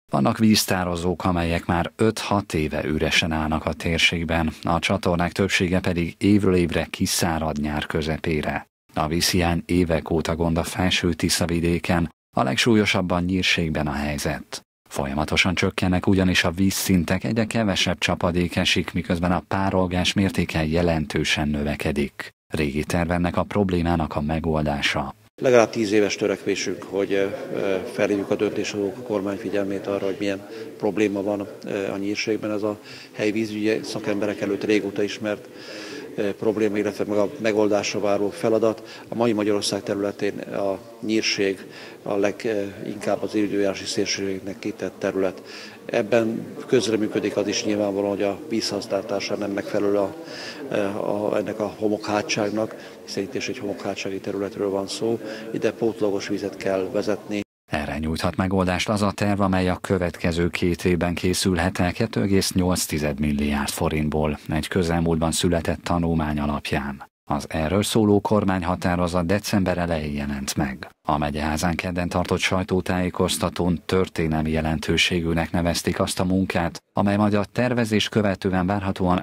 Vannak víztározók, amelyek már 5-6 éve üresen állnak a térségben, a csatornák többsége pedig évről évre kiszárad nyár közepére. A vízhiány évek óta gond a Felső-Tiszavidéken, a legsúlyosabban Nyírségben a helyzet. Folyamatosan csökkennek ugyanis a vízszintek, egyre kevesebb csapadék esik, miközben a párolgás mértéke jelentősen növekedik. Régi terv ennek a problémának a megoldása. Legalább 10 éves törekvésünk, hogy felhívjuk a döntéshozók a kormány figyelmét arra, hogy milyen probléma van a Nyírségben. Ez a helyi vízügyi szakemberek előtt régóta ismert probléma, illetve meg a megoldásra váró feladat. A mai Magyarország területén a Nyírség a leginkább az időjárási szélsőségeknek kitett terület. Ebben közreműködik az is nyilvánvalóan, hogy a vízhasználatása nem megfelelő ennek a homokhátságnak, hiszen itt is egy homokhátsági területről van szó. Ide pótlagos vizet kell vezetni. Erre nyújthat megoldást az a terv, amely a következő 2 évben készülhet el 2,8 milliárd forintból egy közelmúltban született tanulmány alapján. Az erről szóló kormányhatározat december elején jelent meg. A megyeházán kedden tartott sajtótájékoztatón történelmi jelentőségűnek nevezték azt a munkát, amely majd a tervezés követően várhatóan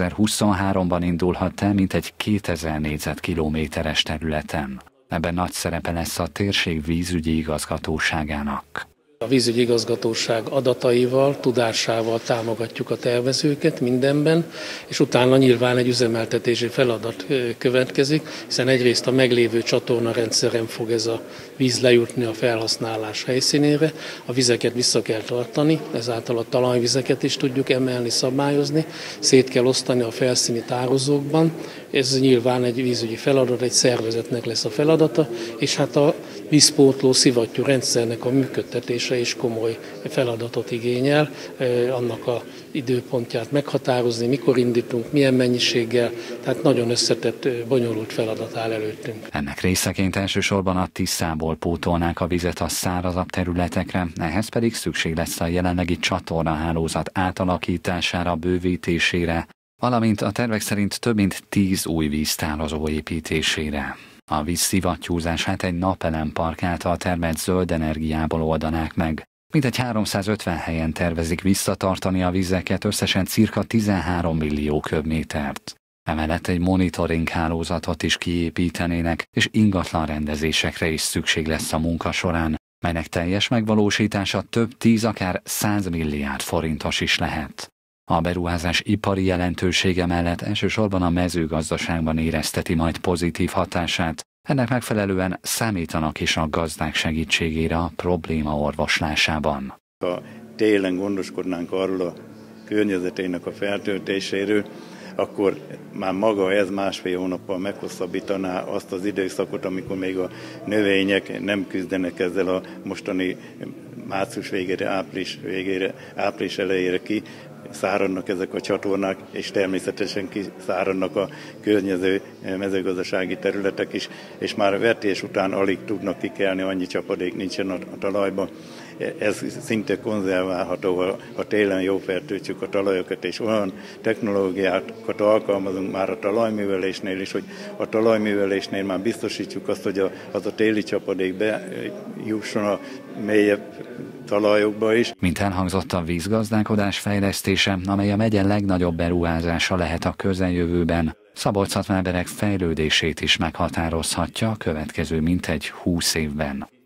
2023-ban indulhat el mintegy 2000 négyzetkilométeres területen. Ebben nagy szerepe lesz a térség vízügyi igazgatóságának. A vízügyi igazgatóság adataival, tudásával támogatjuk a tervezőket mindenben, és utána nyilván egy üzemeltetési feladat következik, hiszen egyrészt a meglévő csatornarendszeren fog ez a víz lejutni a felhasználás helyszínére, a vizeket vissza kell tartani, ezáltal a talajvizeket is tudjuk emelni, szabályozni, szét kell osztani a felszíni tározókban, ez nyilván egy vízügyi feladat, egy szervezetnek lesz a feladata, és hát a vízpótló szivattyú rendszernek a működtetése is komoly feladatot igényel, annak a időpontját meghatározni, mikor indítunk, milyen mennyiséggel, tehát nagyon összetett, bonyolult feladat áll előttünk. Ennek részeként elsősorban a Tiszából pótolnák a vizet a szárazabb területekre, ehhez pedig szükség lesz a jelenlegi csatornahálózat átalakítására, bővítésére, valamint a tervek szerint több mint 10 új víztározó építésére. A víz szivattyúzását egy napelempark által termelt zöld energiából oldanák meg. Mintegy 350 helyen tervezik visszatartani a vizeket, összesen cirka 13 millió köbmétert. Emellett egy monitoring hálózatot is kiépítenének, és ingatlan rendezésekre is szükség lesz a munka során, melynek teljes megvalósítása több 10, akár 100 milliárd forintos is lehet. A beruházás ipari jelentősége mellett elsősorban a mezőgazdaságban érezteti majd pozitív hatását, ennek megfelelően számítanak is a gazdák segítségére a probléma orvoslásában. Ha télen gondoskodnánk arról a környezetének a feltöltéséről, akkor már maga ez 1,5 hónappal meghosszabbítaná azt az időszakot, amikor még a növények nem küzdenek ezzel a mostani március végére, április elejére ki, száradnak ezek a csatornák, és természetesen kiszáradnak a környező mezőgazdasági területek is, és már vetés után alig tudnak kikelni, annyi csapadék nincsen a talajban. Ez szinte konzerválható, ha télen jó feltöltjük a talajokat, és olyan technológiákat alkalmazunk már a talajművelésnél is, hogy a talajművelésnél már biztosítjuk azt, hogy az a téli csapadék bejusson a mélyebb talajokba is. Mint elhangzott, a vízgazdálkodás fejlesztése, amely a megye legnagyobb beruházása lehet a közeljövőben, Szabolcs-Szatmár-Bereg fejlődését is meghatározhatja a következő mintegy 20 évben.